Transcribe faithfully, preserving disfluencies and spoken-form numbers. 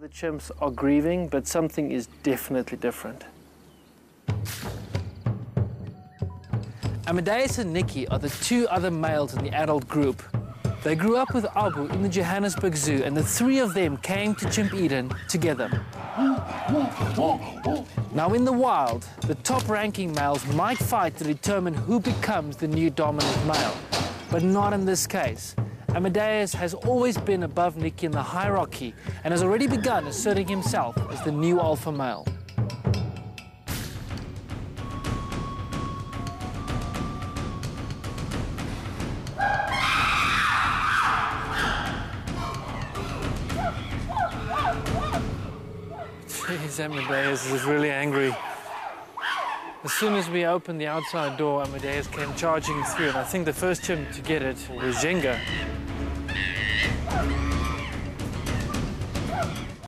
The chimps are grieving, but something is definitely different. Amadeus and Nikki are the two other males in the adult group. They grew up with Abu in the Johannesburg Zoo, and the three of them came to Chimp Eden together. Now, in the wild, the top-ranking males might fight to determine who becomes the new dominant male, but not in this case. Amadeus has always been above Nikki in the hierarchy and has already begun asserting himself as the new alpha male. Jeez, Amadeus is really angry. As soon as we opened the outside door, Amadeus came charging through, and I think the first chimp to get it was Jenga.